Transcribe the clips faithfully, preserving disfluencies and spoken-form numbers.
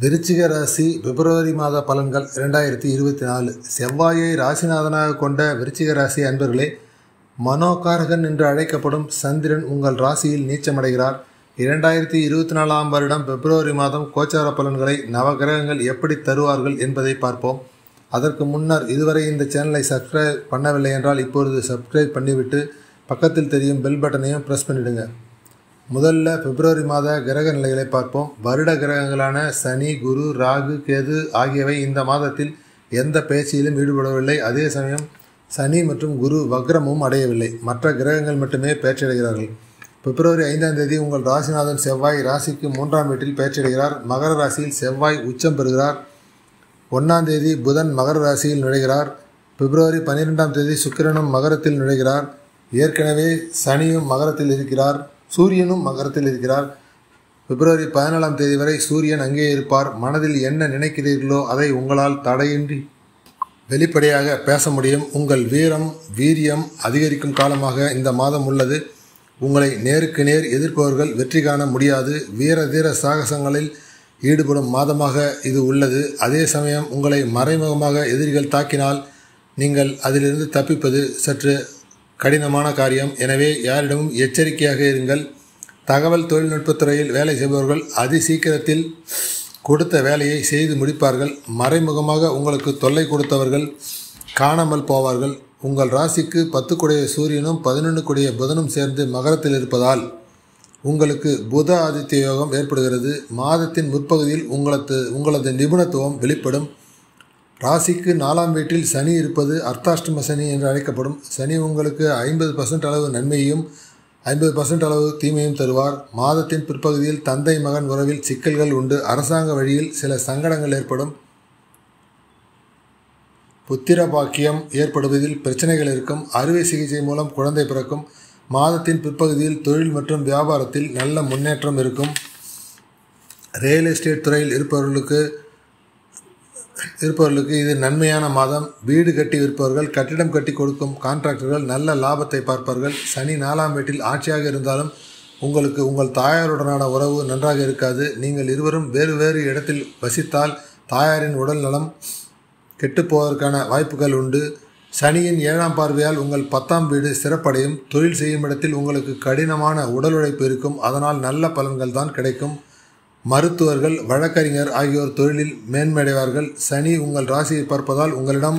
விருச்சிக ராசி பிப்ரவரி மாத பலன்கள் இரண்டாயிரத்தி இருபத்தி நாலு. செவ்வாயை ராசிநாதனாக கொண்ட விருச்சிக ராசி அன்பர்களே, மனோகாரகன் என்று அழைக்கப்படும் சந்திரன் உங்கள் ராசியில் நீச்சமடைகிறார். இரண்டாயிரத்தி இருபத்தி நாலாம் வருடம் பிப்ரவரி மாதம் கோச்சார பலன்களை நவகிரகங்கள் எப்படி தருவார்கள் என்பதை பார்ப்போம். அதற்கு முன்னர் இதுவரை இந்த சேனலை சப்ஸ்கிரைப் பண்ணவில்லை என்றால் இப்பொழுது சப்ஸ்கிரைப் பண்ணிவிட்டு பக்கத்தில் தெரியும் பெல் பட்டனையும் ப்ரெஸ் பண்ணிவிடுங்க. முதல்ல பிப்ரவரி மாத கிரக நிலைகளை பார்ப்போம். வருட கிரகங்களான சனி, குரு, ராகு, கேது ஆகியவை இந்த மாதத்தில் எந்த பயிற்சியிலும் ஈடுபடவில்லை. அதே சமயம் சனி மற்றும் குரு வக்ரமும் அடையவில்லை. மற்ற கிரகங்கள் மட்டுமே பயிற்சியடைகிறார்கள். பிப்ரவரி ஐந்தாம் தேதி உங்கள் ராசிநாதன் செவ்வாய் ராசிக்கு மூன்றாம் வீட்டில் பயிற்சியடைகிறார். மகர ராசியில் செவ்வாய் உச்சம் பெறுகிறார். ஒன்றாம் தேதி புதன் மகர ராசியில் நுழைகிறார். பிப்ரவரி பன்னிரெண்டாம் தேதி சுக்கிரனும் மகரத்தில் நுழைகிறார். ஏற்கனவே சனியும் மகரத்தில் இருக்கிறார். சூரியனும் மகரத்தில் இருக்கிறார். பிப்ரவரி பதினாலாம் தேதி வரை சூரியன் அங்கே இருப்பார். மனதில் என்ன நினைக்கிறீர்களோ அதை உங்களால் தடையின்றி வெளிப்படையாக பேச முடியும். உங்கள் வீரம் வீரியம் அதிகரிக்கும் காலமாக இந்த மாதம் உள்ளது. உங்களை நேருக்கு நேர் எதிர்ப்பவர்கள் வெற்றி காண முடியாது. வீர தீர சாகசங்களில் ஈடுபடும் மாதமாக இது உள்ளது. அதே சமயம் உங்களை மறைமுகமாக எதிரிகள் தாக்கினால் நீங்கள் அதிலிருந்து தப்பிப்பது சற்று கடினமான காரியம். எனவே யாரிடமும் எச்சரிக்கையாக இருங்கள். தகவல் தொழில்நுட்பத்துறையில் வேலை செய்பவர்கள் அதி சீக்கிரத்தில் கொடுத்த வேலையை செய்து முடிப்பார்கள். மறைமுகமாக உங்களுக்கு தொல்லை கொடுத்தவர்கள் காணாமல் போவார்கள். உங்கள் ராசிக்கு பத்துக்குடைய சூரியனும் பதினொன்றுக்குடைய புதனும் சேர்ந்து மகரத்தில் இருப்பதால் உங்களுக்கு புத ஆதித்ய யோகம் ஏற்படுகிறது. மாதத்தின் முற்பகுதியில் உங்களது உங்களது நிபுணத்துவம் வெளிப்படும். ராசிக்கு நாலாம் வீட்டில் சனி இருப்பது அர்த்தாஷ்டம சனி என்று அழைக்கப்படும். சனி உங்களுக்கு ஐம்பது பர்சன்ட் அளவு நன்மையையும் ஐம்பது பர்சன்ட் அளவு தீமையும் தருவார். மாதத்தின் பிற்பகுதியில் தந்தை மகன் உறவில் சிக்கல்கள் உண்டு. அரசாங்க வழியில் சில சங்கடங்கள் ஏற்படும். புத்திர பாக்கியம் ஏற்படுவதில் பிரச்சனைகள் இருக்கும். அறுவை சிகிச்சை மூலம் குழந்தை பிறக்கும். மாதத்தின் பிற்பகுதியில் தொழில் மற்றும் வியாபாரத்தில் நல்ல முன்னேற்றம் இருக்கும். ரியல் எஸ்டேட் துறையில் இருப்பவர்களுக்கு இருப்பவர்களுக்கு இது நன்மையான மாதம். வீடு கட்டி விற்பவர்கள், கட்டிடம் கட்டி கொடுக்கும் கான்ட்ராக்டர்கள் நல்ல லாபத்தை பார்ப்பார்கள். சனி நாலாம் வீட்டில் ஆட்சியாக இருந்தாலும் உங்களுக்கு உங்கள் தாயாருடனான உறவு நன்றாக இருக்காது. நீங்கள் இருவரும் வேறு வேறு இடத்தில் வசித்தால் தாயாரின் உடல் நலம் கெட்டுப்போவதற்கான வாய்ப்புகள் உண்டு. சனியின் ஏழாம் பார்வையால் உங்கள் பத்தாம் வீடு சிறப்படையும். தொழில் செய்யும் இடத்தில் உங்களுக்கு கடினமான உடல் உழைப்பு இருக்கும். அதனால் நல்ல பலன்கள் தான் கிடைக்கும். மருத்துவர்கள், வழக்கறிஞர் ஆகியோர் தொழிலில் மேன்மையடைவார்கள். சனி உங்கள் ராசியை பார்ப்பதால் உங்களிடம்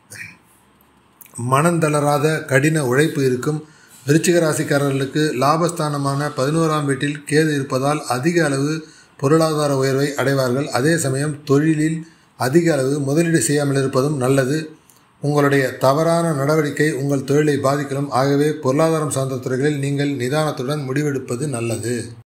மனந்தளராத கடின உழைப்பு இருக்கும். விருச்சிக ராசிக்காரர்களுக்கு லாபஸ்தானமான பதினோராம் வீட்டில் கேது இருப்பதால் அதிக அளவு பொருளாதார உயர்வை அடைவார்கள். அதே சமயம் தொழிலில் அதிக அளவு முதலீடு செய்யாமல் இருப்பதும் நல்லது. உங்களுடைய தவறான நடவடிக்கை உங்கள் தொழிலை பாதிக்கலாம். ஆகவே பொருளாதாரம் சார்ந்த துறைகளில் நீங்கள் நிதானத்துடன் முடிவெடுப்பது நல்லது.